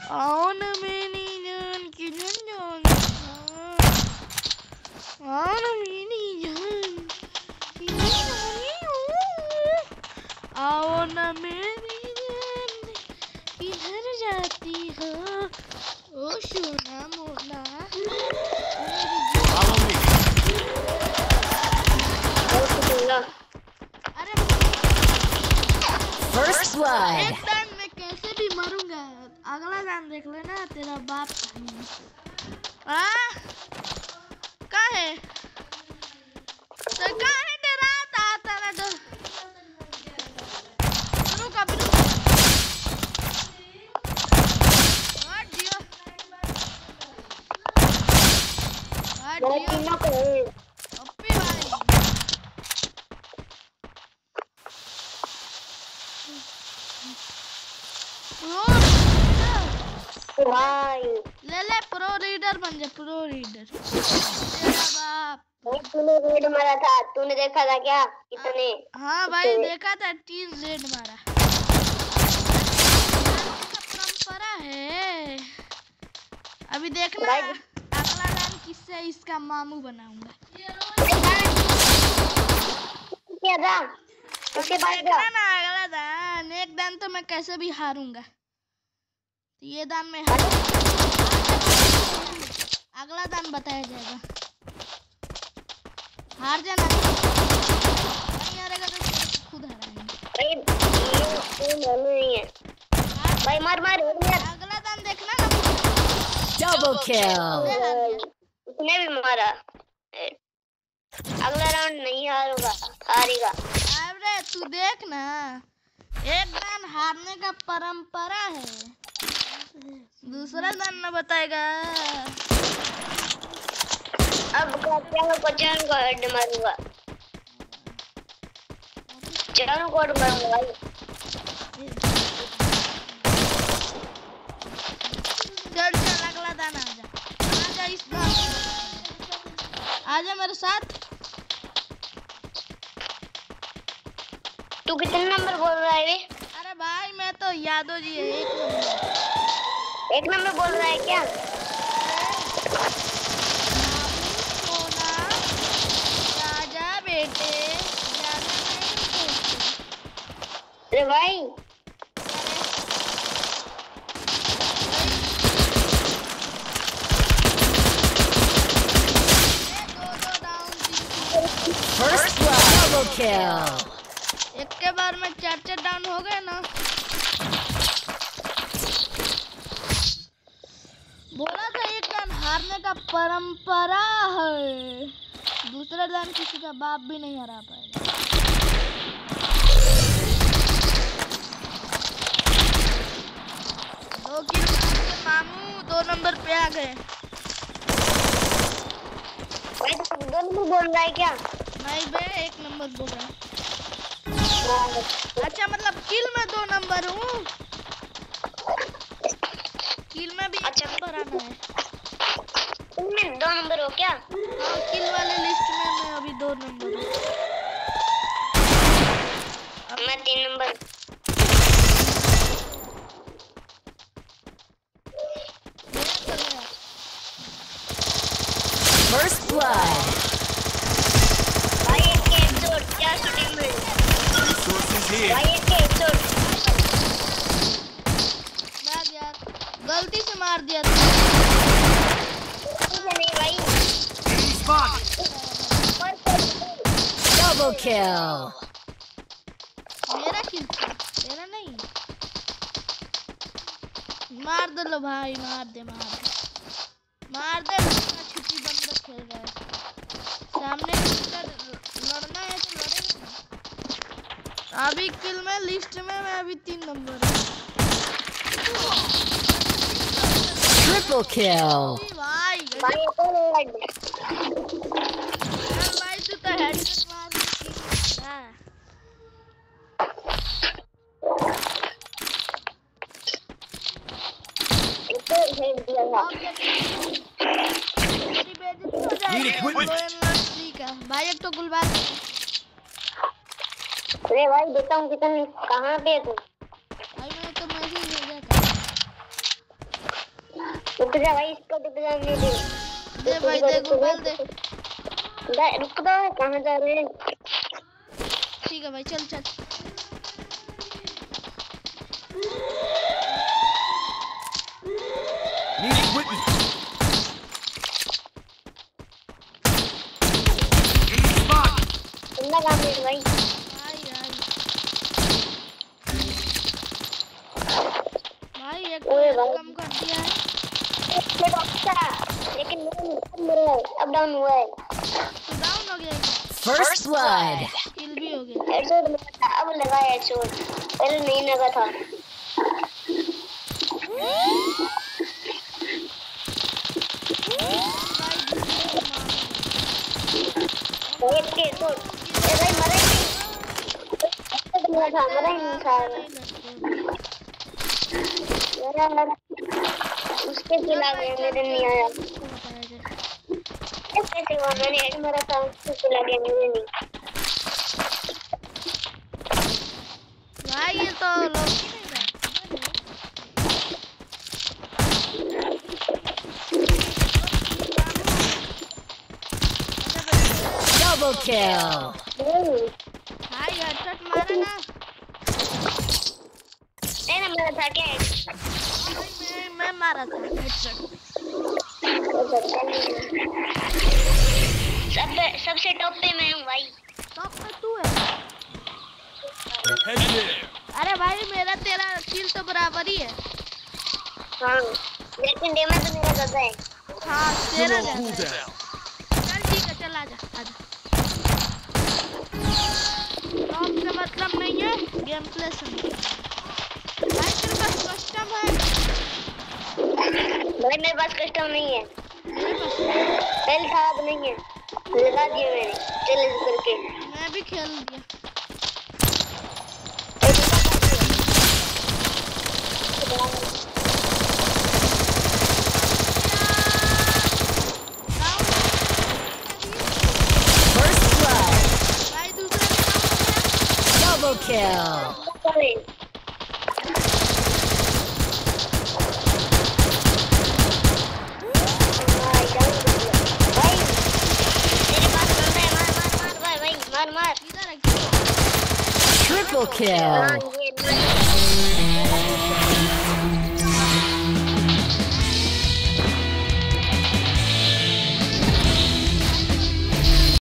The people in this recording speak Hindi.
आओ ना मेरी जान की जान, आओ ना मेरी जान की जान, आओ ना मेरी जान किधर जाती हो ओ सोना मोना। अरे First blood. एक दान में कैसे भी मरूंगा, अगला दान देख लेना तेरा बाप। काहे तो काहे डराता तारा डर रुका रुका हट दियो अप्पी भाई। भाई ले प्रो रीडर बन जा, प्रो रीडर। तेरा बाप तूने रेड मारा था, तूने देखा था क्या कितने? हाँ भाई देखा था, 3 रेड मारा। परंपरा है। अभी देखना अगला दान किससे इसका मामू बनाऊंगा। क्या था उसके बाद देखना ना अगला दान, एक दान तो मैं कैसे भी हारूंगा, तो ये दान में अगला दान बताया जाएगा। हार जाना नहीं हारेगा तो खुद हारेंगे। नहीं है भाई, मार मार अगला दान देखना ना। Double kill. उसने भी मारा। अगला राउंड नहीं हारूंगा, हारेगा। अरे तू देख ना, एक दान हारने का परंपरा है, दूसरा दान न बताएगा। अब चारों को हेड मारूंगा, चारों को हेड मारूंगा भाई। चल चल अगला दान आजा इस दान, आजा मेरे साथ। तू कितने नंबर बोल रहा है वे? अरे भाई मैं तो यादव जी है, 1 नंबर बोल रहा है क्या? राजा बेटे अरे भाई First blood. Double kill. एक के बार में 4 डाउन हो गए ना। बोला था एक दान हारने का परंपरा है, दूसरा दान किसी का बाप भी नहीं हरा पाएगा। दो किल मामू 2 नंबर पे आ गए। भाई तो 2 नंबर बोल रहा है क्या? नहीं बे 1 नंबर बोल रहा है। अच्छा मतलब किल में 2 नंबर हूँ, किल में भी अच्छा नंबर आना है। तुम 2 नंबर हो क्या? हाँ किल वाले लिस्ट में मैं अभी 2 नंबर हूँ। मैं 3 नंबर। First blood. भाई एक हेडशॉट, क्या शूटिंग में? भाई एक हेडशॉट। बैग यार गलती से मार दिया नहीं भाई। Double kill. मेरा किल तेरा नहीं। मार दे लो भाई, मार दे छुट्टी बंद खेल रहा है। सामने लड़ना है तो लड़ेगा। अभी किल में लिस्ट में मैं अभी 3 नंबर हूँ। Triple kill. भाई भाई चल भाई तू तो हेडशॉट मार दिया। हेड दिया था। मेरी बेइज्जती हो जाएगी का। भाई एक तो गुलबाज। अरे भाई देखता हूँ कितने कहाँ पे है तू? भाई मैं तो मैसेज भेजा था। रुक जा भाई, इसको रुक जाने दे। दे भाई, दे गुब्बाल दे। रुक दो, कहाँ जा रहे हैं? ठीक है भाई, चल चल। बंदा काम है भाई। भाई एक ओए तो भाई। कम कर दिया है। लेकिन मेरा अब डाउन हुआ है। तो डाउन हो गया क्या? First blood. किल भी हो गया। हेडशॉट लगा, अब लगा हेडशॉट, पहले नहीं लगा था। एक के हेडशॉट, ए भाई मरा ही नहीं था, मरा ही नहीं था। यार उसके किल आ गया, मेरे नहीं आया। कैसे हुआ? मैंने हेड मारा था, उसके किल आ गया, मेरे नहीं। भाई ये तो लोग ही नहीं था। Double kill. भाई हेडशॉट मारा ना। मैंने मारा था क्या? भाई मैं मारा था हेडशॉट। सबसे टॉप पे मैं हूँ भाई। टॉप पे तू है। अरे भाई मेरा तेरा किल तो बराबर ही है। हाँ, लेकिन डैमेज तो मेरा ज्यादा है। हाँ तेरा ज्यादा है। चल ठीक है, चल आजा आजा। टॉप से मतलब नहीं है, गेम प्ले से भाई तेरे पास कस्टम है? भाई मेरे पास कस्टम नहीं है, मेरे पास पहले था अब नहीं है, लगा दिया मैंने चैलेंज करके। मैं भी खेल दिया। First blood. भाई दूसरा भी Double kill. मार मार इधर है। Triple kill.